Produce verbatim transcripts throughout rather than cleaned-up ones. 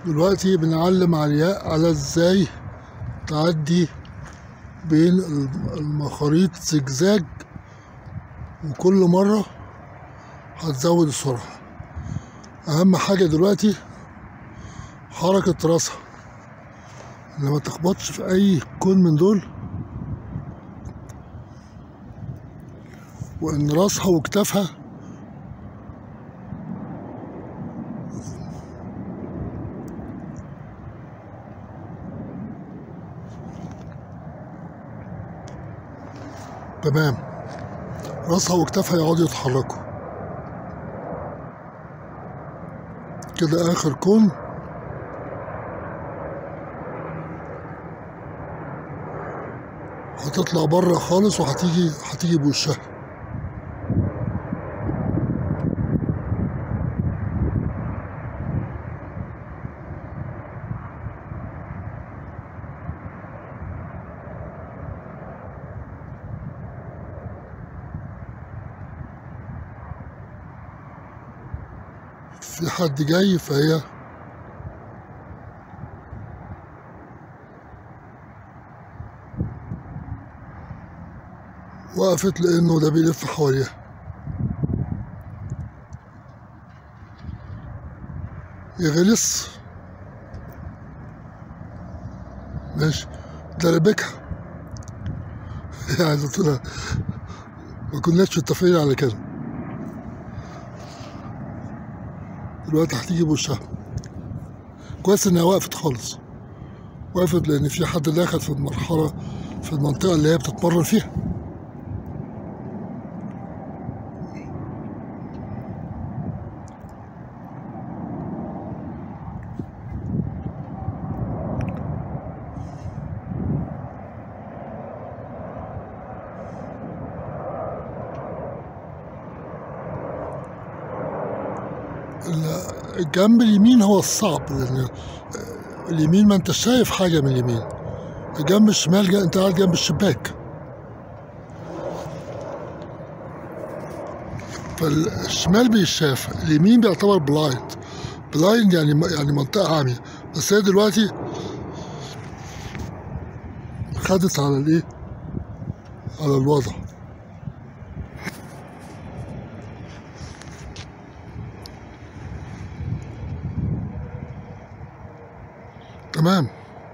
دلوقتي بنعلم علياء على ازاي تعدي بين المخاريط زجزاج، وكل مرة هتزود السرعة. أهم حاجة دلوقتي حركة راسها، إن ما تخبطش في أي كون من دول، وإن راسها وكتافها تمام، راسها وكتافها يقعدوا يتحركوا كده. آخر كون هتطلع بره خالص وهتيجي هتيجي بوشها. في حد جاي فهي وقفت لأنه ده بيلف حواليها. يغلس ماشي، ده ربكها يعني طلع ما كناش متفقين على كده. دلوقتي هتيجي بوشها. كويس انها وقفت خالص، وقفت لان في حد داخل في المرحلة في المنطقة اللي هي بتتمرن فيها. الجنب اليمين هو الصعب، لان اليمين ما انت شايف حاجة من اليمين. الجنب الشمال انت قاعد جنب الشباك، فالشمال بيشاف، اليمين بيعتبر بلايند. بلايند يعني يعني منطقة عامية. بس هي دلوقتي خدت على الايه، على الوضع. تمام.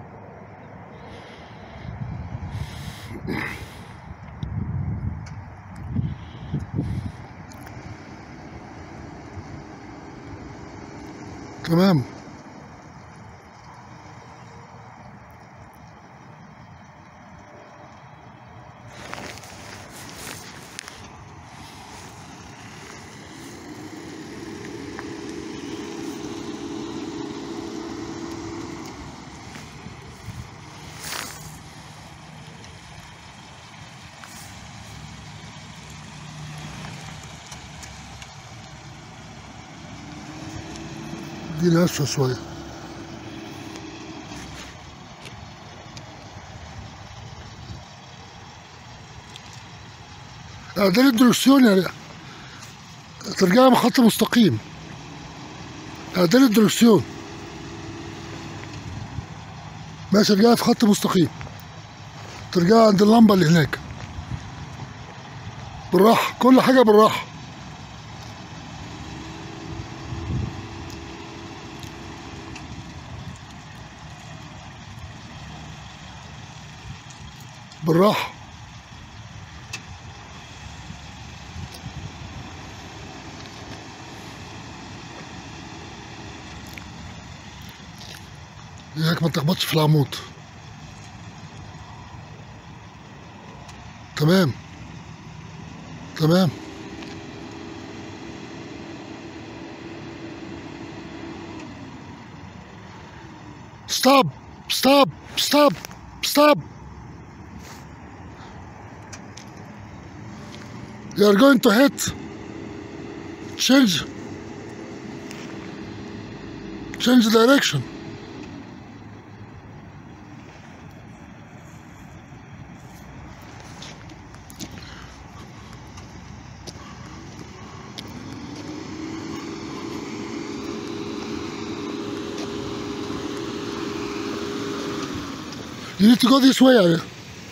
تمام. دي ناشفة شوية. اعدال الدركسيون يعني ترجعي بخط مستقيم. اعدال الدركسيون ماشي، ارجعي في خط مستقيم، ترجعي عند اللمبة اللي هناك. بالراحة، كل حاجة بالراحة. بالراحة. اياك ما تخبطش في العمود. تمام تمام. stop stop stop stop. You are going to hit. Change. Change direction. You need to go this way, Arya.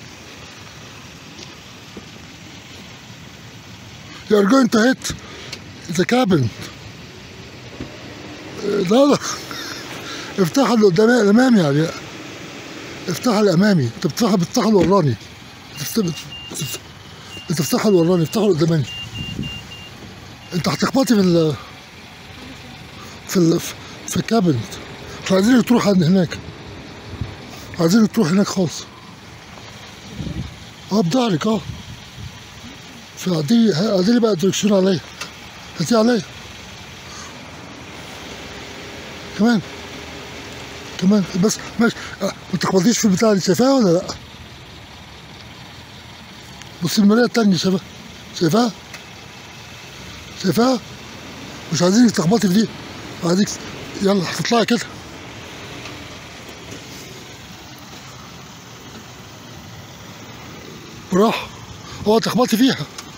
You are going to hit the cabin. لا لا افتحها اللي قدامي الامامي يا علاء. افتحها الامامي. انت بتفتحها بتفتحها الوراني. بتفتحها الوراني. افتحها القداماني. انت هتخبطي في ال في ال في الكابن. احنا عايزينك تروح عند هناك. عايزينك تروح هناك خالص. اه بضهرك اه. فعديلي عديلي بقى الدركسيون عليا. هاتيه عليا. كمان كمان بس ماشي. ما تخبطيش في البتاع دي. شايفاها ولا لا؟ بصي المراية التانية. شايفاها؟ شايفاها؟ شايفاها؟ مش عايزينك تخبطي في دي. عايزك يلا هتطلعي كده. براحة. اوعي تخبطي فيها.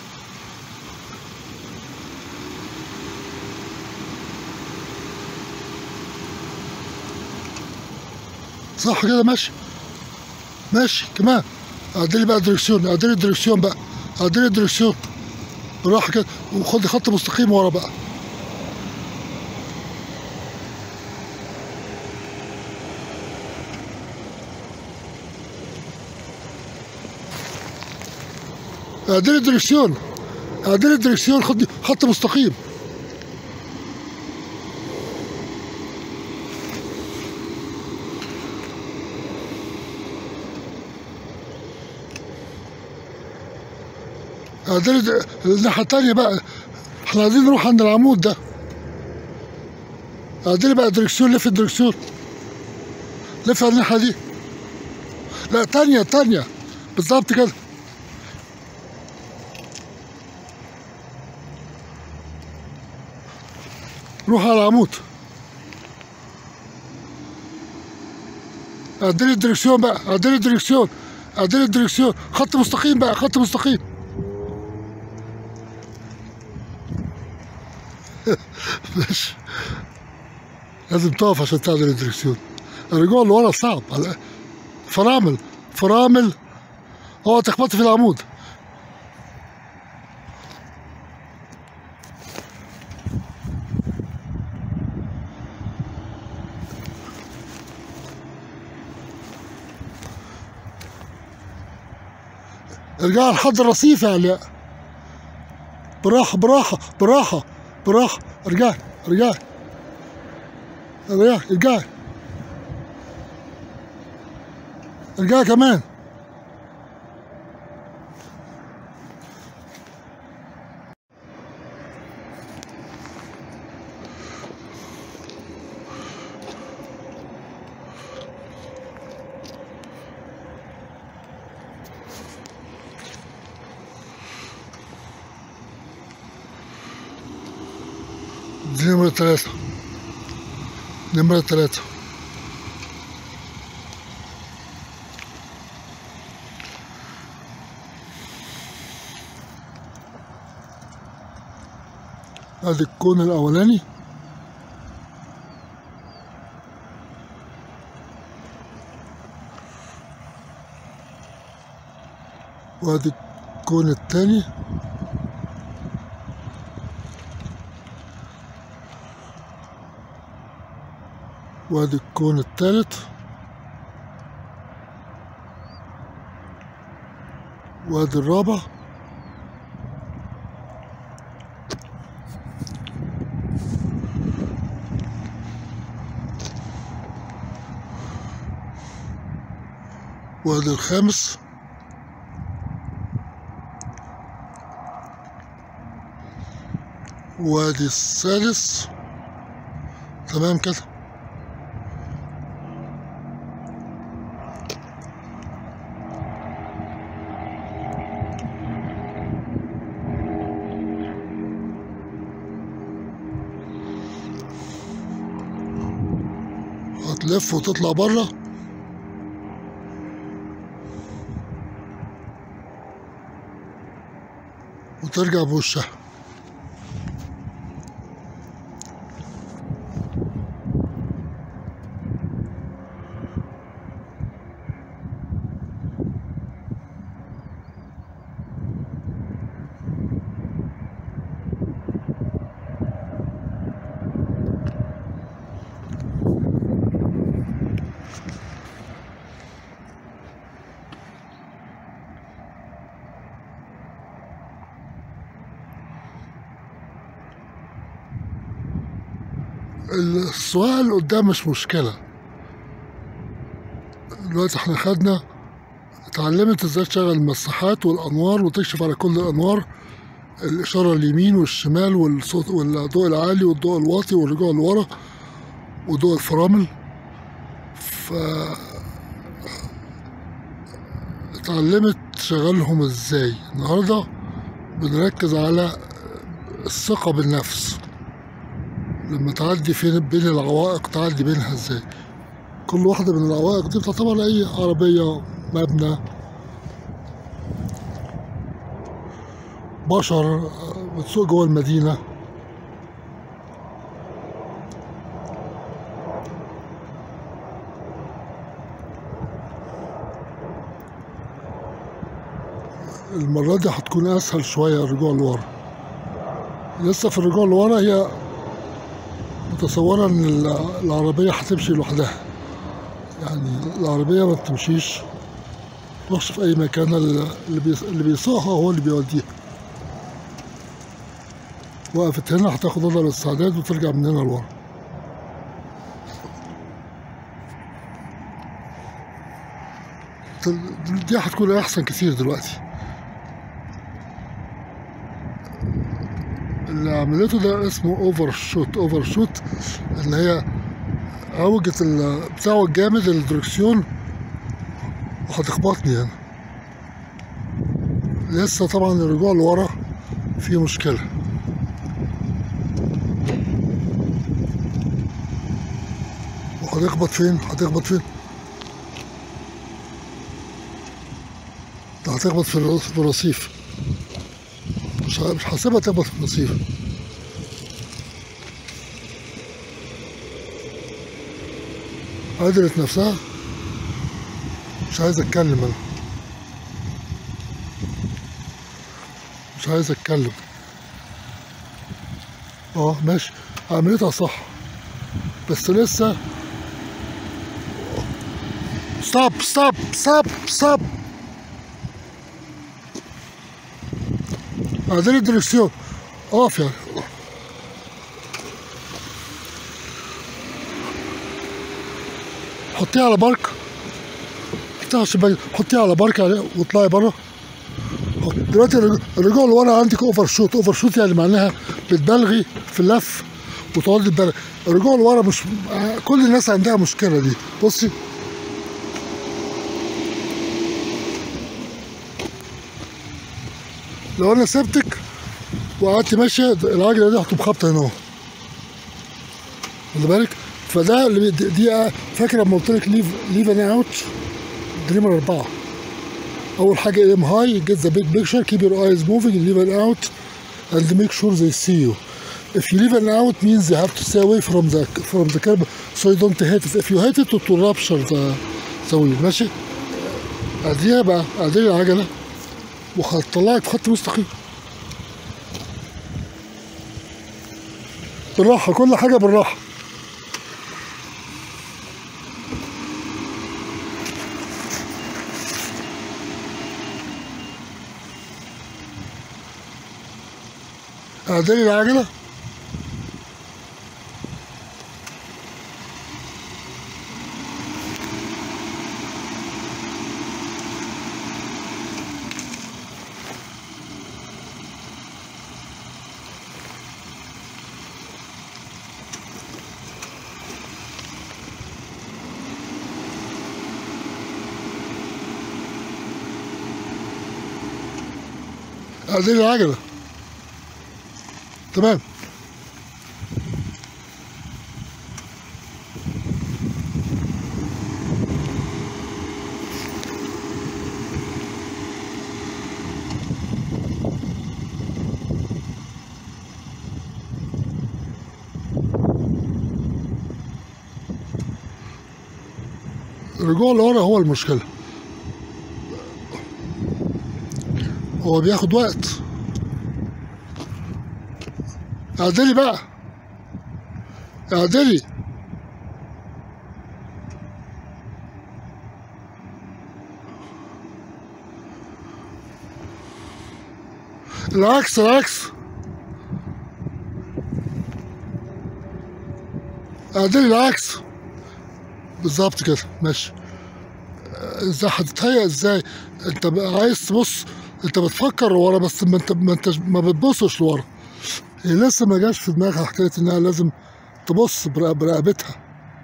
صح كده ماشي. ماشي كمان. عدلي بقى الدركسيون. عدلي الدركسيون بقى. عدلي الدركسيون بالراحة كده وخدي خط مستقيم ورا بقى. عدلي الدركسيون. عدلي الدركسيون. خدي خط مستقيم. عدلي الناحية التانية بقى. احنا عايزين نروح عند العمود ده. عدلي بقى الدركسيون. لف الدركسيون. لف على الناحية دي. لا تانية تانية بالظبط كده. روح على العمود. عدلي الدركسيون بقى. عدلي الدركسيون. عدلي الدركسيون. خط مستقيم بقى. خط مستقيم. ماشي. لازم تقف عشان تعدل الدركسيون. الرجوع لورا صعب. فرامل فرامل. اوعى تخبطي في العمود. ارجعي لحد الرصيف يا علاء. براحة براحة براحة براحة. ارجعي ارجعي ارجعي ارجعي ارجعي كمان. دي نمرة تلاتة. نمرة تلاتة. ادي الكون الاولاني. وادي الكون التاني. وادي الكون التالت. وادي الرابع. وادي الخامس. وادي السادس. تمام كده. هتلف وتطلع بره. وترجع بوشها. السؤال قدام مش مشكلة. دلوقتي احنا خدنا، اتعلمت ازاي تشغل المساحات والانوار وتكشف على كل الانوار، الاشارة اليمين والشمال والصوت والضوء العالي والضوء الواطي والرجوع لورا وضوء الفرامل. ف اتعلمت تشغلهم ازاي. النهاردة بنركز على الثقة بالنفس، لما تعدي فين بين العوائق تعدي بينها ازاي. كل واحدة من العوائق دي بتعتبر أي عربية، مبنى، بشر بتسوق جوه المدينة. المرة دي هتكون أسهل شوية الرجوع لورا. لسه في الرجوع لورا هي متصورة إن العربية هتمشي لوحدها، يعني العربية ما بتمشيش، متروحش في أي مكان، اللي بيسوقها هو اللي بيوديها. وقفت هنا هتاخد وضع الاستعداد وترجع من هنا لورا. دي هتكون أحسن كتير دلوقتي. اللي عملته ده اسمه اوفر شوت. اوفر شوت ان هي عوجت بتاعه الجامد الدركسيون وهتخبطني هنا. لسه طبعا الرجوع لورا فيه مشكلة. وهتخبط فين؟ هتخبط فين؟ ده هتخبط في الرصيف. مش مش هسيبها تخبط في الرصيف. قدرت نفسها. مش عايز اتكلم انا، مش عايز اتكلم. اه ماشي، عملتها صح، بس لسه. ستوب ستوب ستوب ستوب. عدل الدركسيون. اقف يعني. حطيها على بارك، افتحي الشباك، حطيها على بارك واطلعي بره. دلوقتي الرجوع لورا عندك اوفر شوت. اوفر شوت يعني معناها بتبالغي في اللف وتقعدي تبالغ. الرجوع لورا مش كل الناس عندها مشكله دي. بصي لو انا سبتك وقعدت ماشيه العجله دي هتقوم خابطه هنا اهو، خلي بالك. فده اللي دي فاكره لما قلت لك ليف ليف ان اوت دريمر أربعة. أول حاجة aim high, get the big picture, keep your eyes moving, leave an out and make sure they see you. If you leave an out means you have to stay away from the from the curb so you don't hit it. If you hit it it will rupture the the wheel. ماشي؟ أديها بقى، أدي العجلة وهتطلعك في خط مستقيم. بالراحة، كل حاجة بالراحة. أعدلي العجلة. أعدلي العجلة. تمام. الرجوع لورا هو المشكلة، هو بياخد وقت. اعدلي بقى، اعدلي. العكس العكس. اعدلي العكس بالظبط كده ماشي. ازاي هتتهيأ ازاي؟ انت بقى عايز تبص، انت بتفكر ورا بس ما انت ما انت ما بتبصش لورا. هي لسه ما جاش في دماغها حكايه انها لازم تبص برقبتها.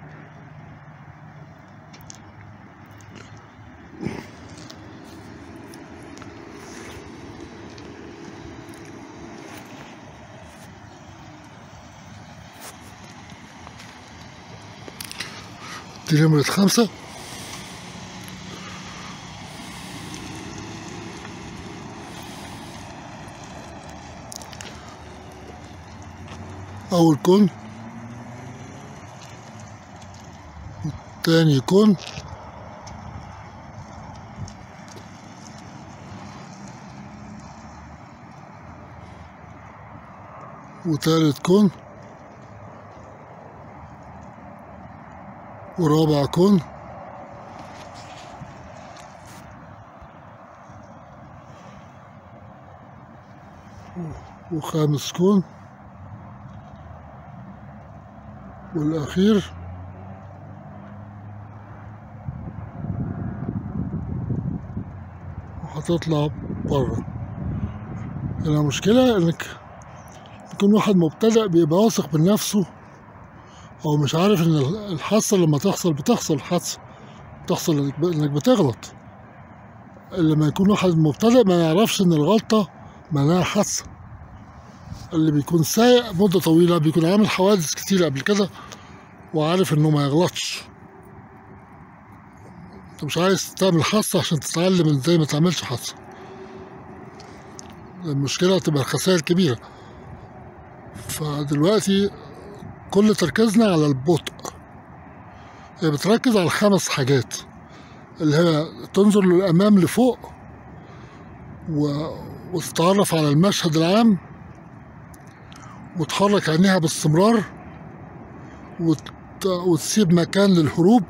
دي نمرة خمسة. أول كون، تاني كون، وتالت كون، ورابع كون، وخامس كون، والأخير وهتطلع بره. هنا مشكلة إنك يكون واحد مبتدئ بيبقى واثق من نفسه، أو مش عارف إن الحادثة لما تحصل بتحصل حادثة، بتحصل إنك بتغلط. لما يكون واحد مبتدئ ما يعرفش إن الغلطة معناها حادثة. اللي بيكون سايق مدة طويلة بيكون عامل حوادث كتير قبل كده وعارف إنه ما يغلطش. أنت مش عايز تعمل حادثة عشان تتعلم إزاي ما تعملش حادثة. المشكلة تبقى خسائر كبيرة. فدلوقتي كل تركيزنا على البطء. هي بتركز على خمس حاجات، اللي هي تنظر للأمام لفوق، و... وتتعرف على المشهد العام، وتحرك عينيها باستمرار، وت... وتسيب مكان للهروب،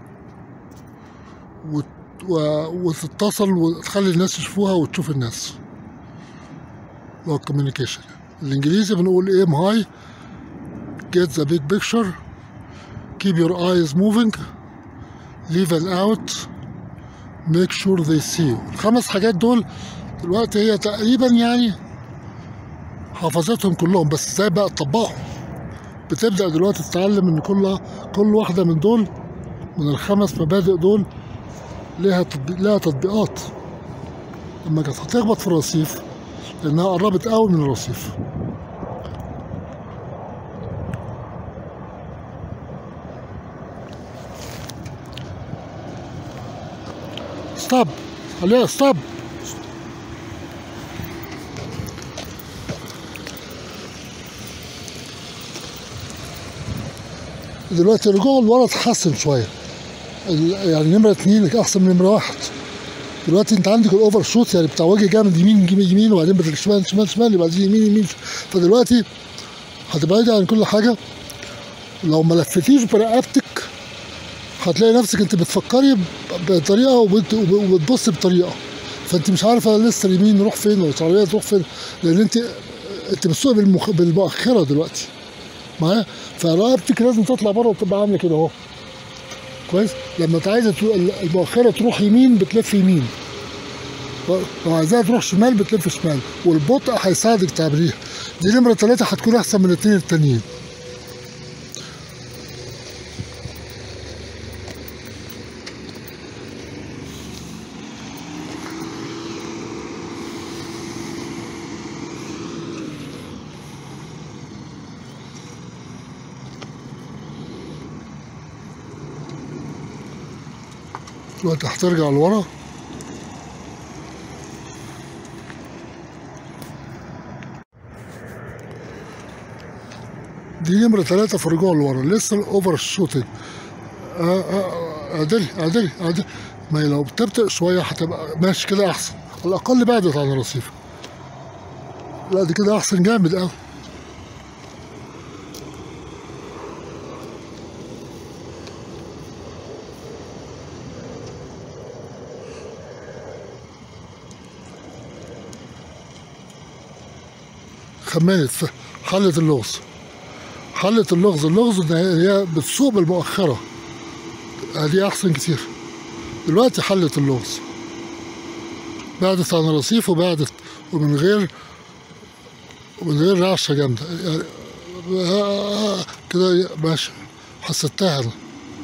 وت... و... وتتصل وتخلي الناس يشوفوها وتشوف الناس. لو communication الإنجليزي بنقول aim high, get the big picture, keep your eyes moving, leave an out, make sure they see you. الخمس حاجات دول دلوقتي هي تقريبا يعني حافظتهم كلهم، بس ازاي بقى تطبقهم؟ بتبدأ دلوقتي تتعلم ان كل كل واحدة من دول، من الخمس مبادئ دول، لها تطبيق لها تطبيقات. لما كانت هتخبط في الرصيف لانها قربت قوي من الرصيف. ستوب، عليها ستوب. دلوقتي الرجوع لورا اتحسن شويه، يعني نمره اتنين احسن من نمره واحد. دلوقتي انت عندك الاوفر شوت، يعني بتاع وجه جامد يمين يمين يمين، وبعدين بدل شمال شمال شمال، وبعدين يمين يمين. فدلوقتي هتبعدي عن كل حاجه. لو ما لفتيش برقبتك هتلاقي نفسك انت بتفكري بطريقه وبتبص بطريقه، فانت مش عارفه لسه اليمين نروح فين ولا العربيه تروح فين، لان انت انت بتسوقي بالمخ... بالمؤخره دلوقتي معايا. فرقبتك لازم تطلع بره وتبقى عامله كده اهو كويس. لما انت عايزه المؤخره تروح يمين بتلف يمين، لو عايزاها تروح شمال بتلف شمال، والبطء هيساعدك تعمليها. دي نمره ثلاثه هتكون احسن من الاثنين التانيين. دلوقتي هترجع لورا، دي نمرة ثلاثة في الرجوع لورا. لسه الأوفر شوتنج. اعدلي اعدلي اعدلي. ما لو بتبطئ شوية هتبقى ماشي كده أحسن، على الأقل بعدت عن الرصيف. لا دي كده أحسن جامد أوي. خمنت حلت اللغز. حلت اللغز. اللغز ان هي بتسوق بالمؤخرة، دي احسن كتير. دلوقتي حلت اللغز، بعدت عن الرصيف وبعدت ومن غير ومن غير رعشة جامدة يعني. كده ماشي، حسيتها انا.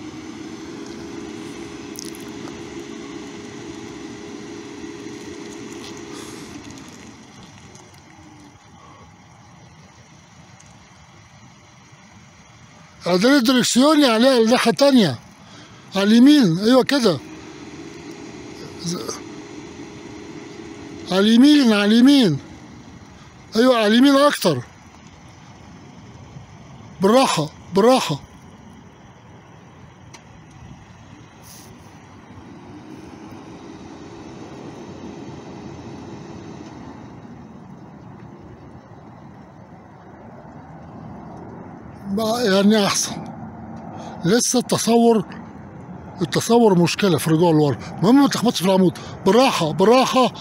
عدل الدركسيون يعني على الناحية التانية، على اليمين. ايوه كده، على اليمين، على اليمين. ايوه على اليمين اكتر. بالراحة بالراحة. يعني احسن. لسه التصور التصور مشكلة في الرجوع لورا. المهم ما تخبطش في العمود. بالراحة بالراحة.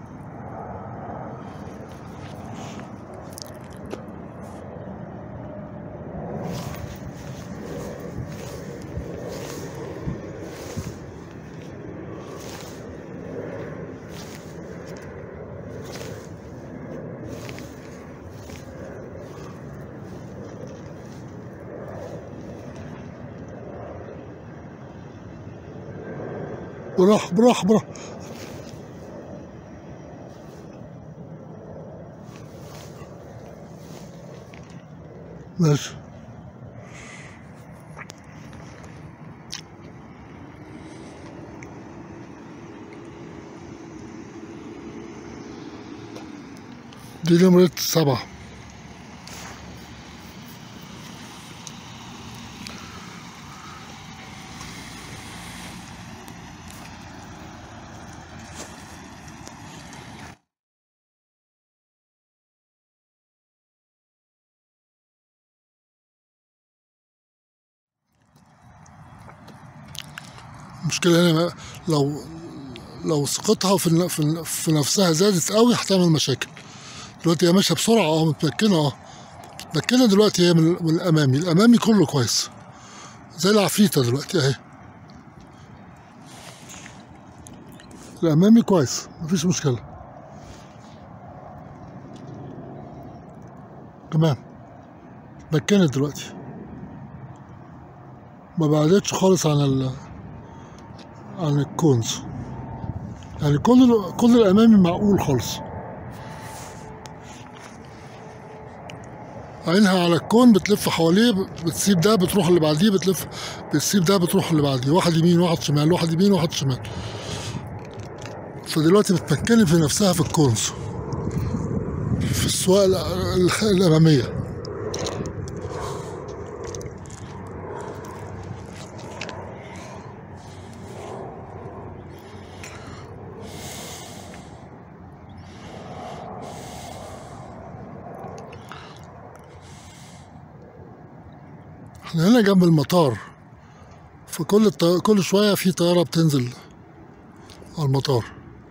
بالراحة بالراحة بالراحة. ماشي. دي نمرة سبعة. المشكلة هنا لو لو سقطها في في, في نفسها زادت قوي هتعمل مشاكل. دلوقتي هي ماشية بسرعة، اه متمكنة، اه متمكنة دلوقتي. هي من, من الأمامي. الأمامي كله كويس زي العفريتة دلوقتي اهي. الأمامي كويس، مفيش مشكلة. تمام، اتمكنت دلوقتي، ما بعدتش خالص عن ال عن الكونز. يعني كل كل الأمامي معقول خالص. عينها على الكون، بتلف حواليه، بتسيب ده بتروح اللي بعديه، بتلف بتسيب ده بتروح اللي بعديه. واحد يمين واحد شمال، واحد يمين واحد شمال. فدلوقتي بتمكن في نفسها في الكونز، في السواقة الأمامية. احنا هنا جنب المطار، فكل الط... كل شوية في طيارة بتنزل على المطار.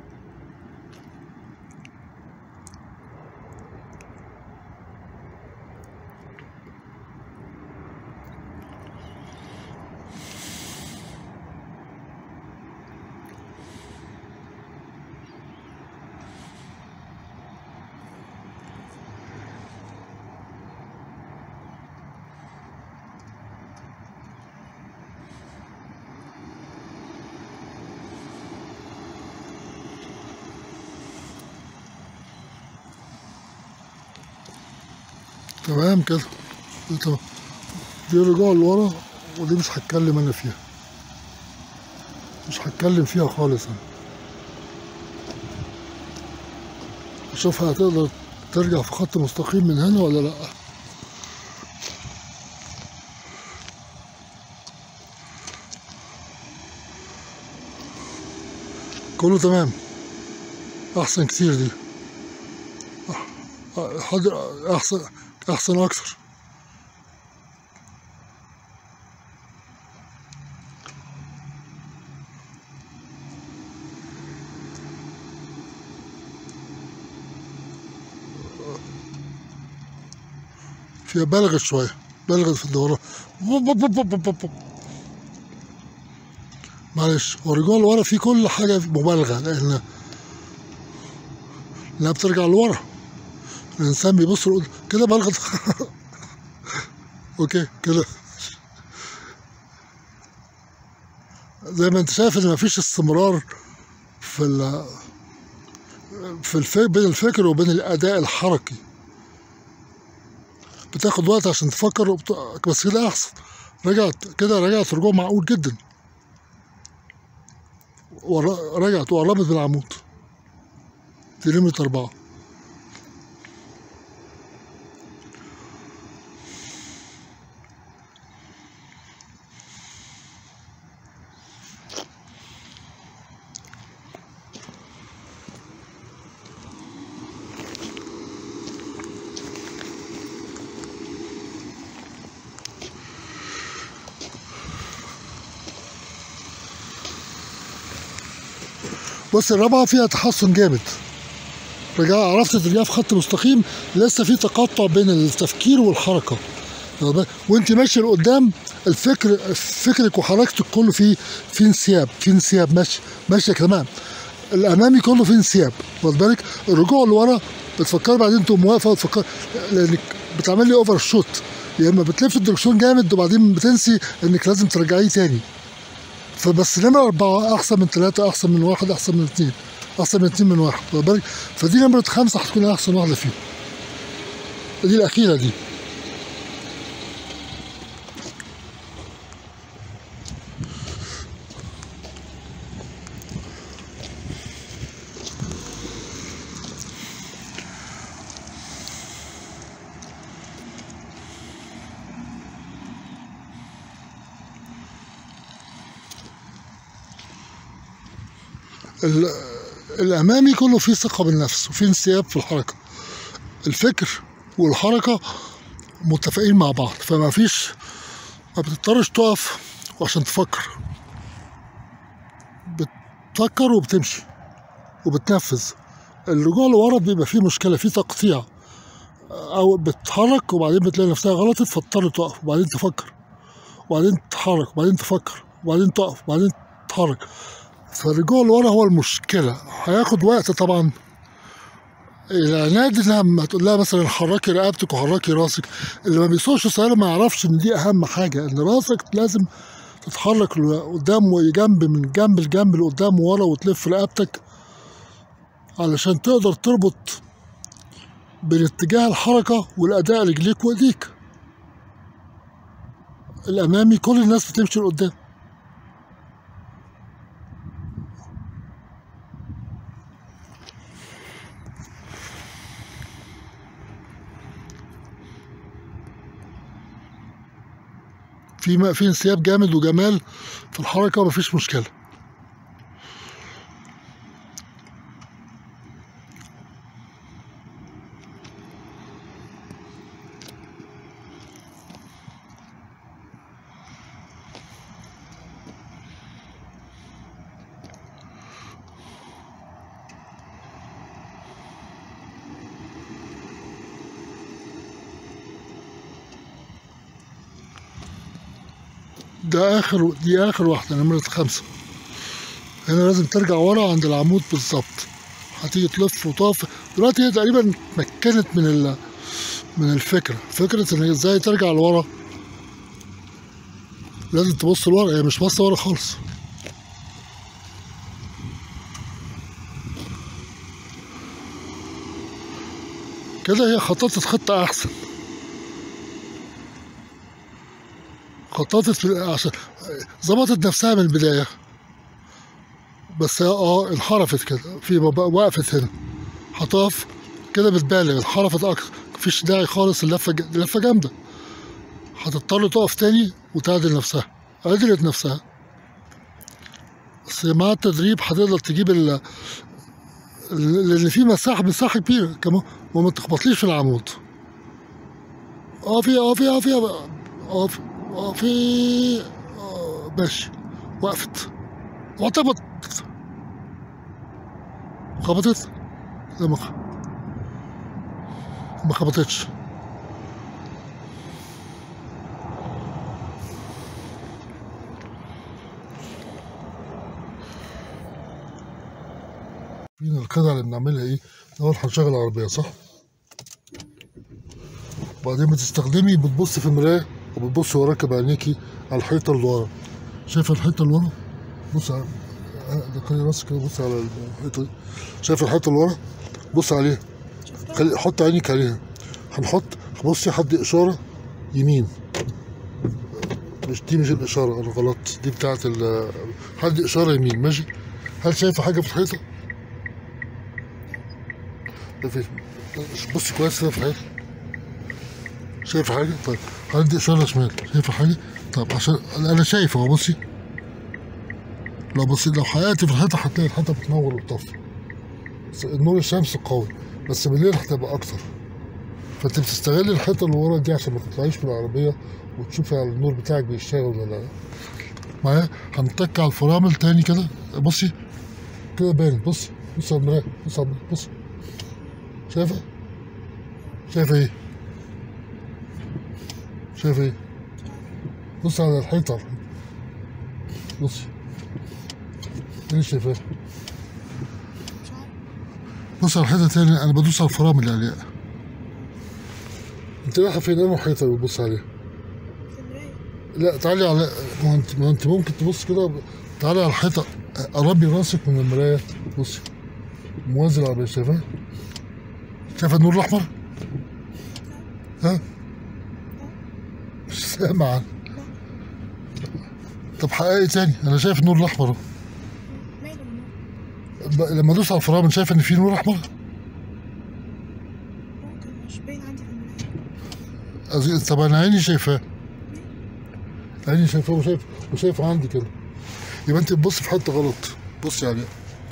تمام كده. تمام. دي رجوع لورا، ودي مش هتكلم انا فيها، مش هتكلم فيها خالص انا. اشوفها هتقدر ترجع في خط مستقيم من هنا ولا لا. كله تمام، احسن كتير دي. حاضر، احسن احسن اكتر. فيها بلغت شوية، بالغت في الدوران. معلش، هو الرجوع لورا فيه كل حاجة مبالغة، لأن لأنها بترجع لورا. الإنسان بيبص لقدام كده بلغت. أوكي كده. زي ما أنت شايف إن مفيش استمرار في ال في الفكر، بين الفكر وبين الأداء الحركي. بتاخد وقت عشان تفكر وبت... بس كده أحسن. رجعت كده، رجعت رجوع معقول جدا. ور... رجعت وقربت بالعمود. دي نمرة أربعة. بص الرابعة فيها تحسن جامد. رجع عرفت ترجع في خط مستقيم، لسه في تقطع بين التفكير والحركة. وانت ماشي لقدام الفكر، فكرك وحركتك كله في في انسياب، في انسياب ماشي ماشية تمام. الأمامي كله في انسياب، واخد بالك؟ الرجوع لورا بتفكر بعدين تقوم واقفة وتفكر، لأنك بتعمل لي أوفر شوت. يا إما بتلف الدركسيون جامد وبعدين بتنسي إنك لازم ترجعيه تاني. فبس نمرة أربعة أحسن من ثلاثة، أحسن من واحد، أحسن من اثنين، أحسن من اثنين من واحد، واخد بالك؟ فدي نمرة خمسة هتكون أحسن واحدة فيهم. دي الأخيرة دي. الأمامي كله فيه ثقة بالنفس وفيه انسياب في الحركة. الفكر والحركة متفقين مع بعض، فما فيش، ما بتضطرش تقف عشان تفكر. بتفكر وبتمشي وبتنفذ. الرجوع لورا بيبقى فيه مشكلة، فيه تقطيع، أو بتتحرك وبعدين بتلاقي نفسها غلطت فتضطر تقف وبعدين تفكر وبعدين تتحرك وبعدين تفكر وبعدين تقف وبعدين تتحرك. فالرجوع لورا هو المشكلة. هياخد وقت طبعا. العناد لما تقول لها مثلا حركي رقبتك وحركي راسك، اللي ما بيسوقش سيارة ما يعرفش ان دي اهم حاجة، ان راسك لازم تتحرك لقدام وجنب، من جنب لجنب لقدام وورا، وتلف رقبتك علشان تقدر تربط بين اتجاه الحركة والأداء رجليك وإيديك. الأمامي كل الناس بتمشي لقدام. في في انسياب جامد وجمال في الحركة، ومفيش مشكلة. ده آخر، دي آخر واحدة نمرة خمسة. هنا لازم ترجع ورا عند العمود بالظبط. هتيجي تلف وتقف. دلوقتي هي تقريبا اتمكنت من ال من الفكرة، فكرة إن ازاي ترجع لورا. لازم تبص لورا، هي مش باصة ورا خالص. كده هي خططت خطة أحسن. خططت في عشان ظبطت نفسها من البداية. بس اه انحرفت كده، في وقفت هنا. هتقف كده بتبالغ، انحرفت أكتر. مفيش داعي خالص، اللفة اللفة جامدة. هتضطر تقف تاني وتعدل نفسها. عدلت نفسها، بس مع التدريب هتقدر تجيب ال لأن في مساحة مساحة كبيرة كمان، وما تخبطليش في العمود. اقفي اقفي اقفي اقفي اقفي ماشي. وقفت وطبت، خبطت. لا ما ما خبطتش. فين الخدعة اللي بنعملها ايه؟ اول هنشغل العربية صح؟ وبعدين بتستخدمي بتبص في المراية وبتبص وراك بعينيكي على الحيطة اللي ورا. شايفة الحيطة اللي ورا؟ بص على دخلي راسك كده بص على الحيطة دي. شايفة الحيطة اللي ورا؟ بص عليها. خلي حط عينيك عليها. هنحط بصي حدي إشارة يمين. مش دي مش الإشارة أنا غلط، دي بتاعت ال حدي إشارة يمين ماشي؟ هل شايفة حاجة في الحيطة؟ بصي كويس كده في الحيطة. شايفة حاجة؟ طيب هدي إشارة شمال. شايفة حاجة؟ طب عشان أنا شايف أهو بصي. لو بصي لو حققتي في الحيطة هتلاقي الحيطة بتنور وبتطفي. النور الشمس قوي بس بالليل هتبقى أكتر. فأنت بتستغلي الحيطة اللي ورا دي عشان ما تطلعيش من العربية وتشوفي على النور بتاعك بيشتغل ولا لا. معايا؟ هنتك على الفرامل تاني كده. بصي كده باين. بصي بصي على المراية. بصي على المراية. بصي. شايفة؟ شايفة إيه؟ شايفة إيه؟ بص على الحيطة. بصي ايه اللي شايفاه؟ بص على الحيطة تاني. أنا بدوس على الفرامل يا علياء. أنت رايحة فين؟ أنا الحيطة اللي بتبص عليها. لا تعالي على ما أنت ما أنت ممكن تبص كده. تعالي على الحيطة قربي راسك من المراية. بصي موازي العربية. شايفاه؟ شايفة النور الأحمر؟ ها؟ مش سامعة. طب حققي تاني. أنا شايف النور الأحمر أهو. لما ادوس على الفرامل شايف ان في نور احمر؟ ممكن مش باين عندي في المراية. طب انا عيني شايفاه. عيني شايفاه وشايف وشايف عندي كده. يبقى انت بتبص في حته غلط. بصي عليها.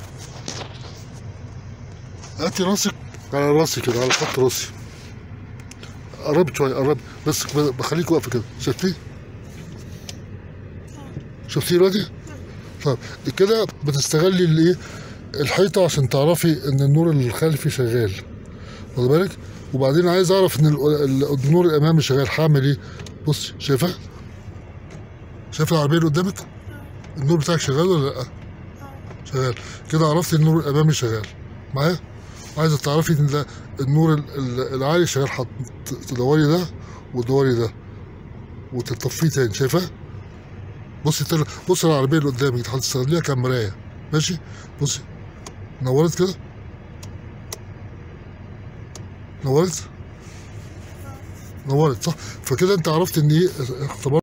هاتي راسك على راسي كده على خط راسي. قربت شويه قربت بس بخليك واقفه كده. شفتيه؟ شفتيه دلوقتي؟ طب كده بتستغلي الايه؟ الحيطة عشان تعرفي ان النور الخلفي شغال. واخد بالك؟ وبعدين عايز اعرف ان النور الامامي شغال. هعمل ايه؟ بص شايفة؟ شايفة العربية اللي قدامك؟ النور بتاعك شغال ولا لا؟ شغال. كده عرفت النور الامامي شغال. معايا؟ عايزة تعرفي ان النور العالي شغال. تدوري ده وتدوري ده وتطفيه تاني. شايفة؟ بصي بصي على العربية اللي قدامك هتستخدميها كمراية. ماشي؟ بصي نورت كده. نورت نورت صح. فكده انت عرفت ان ايه اختبار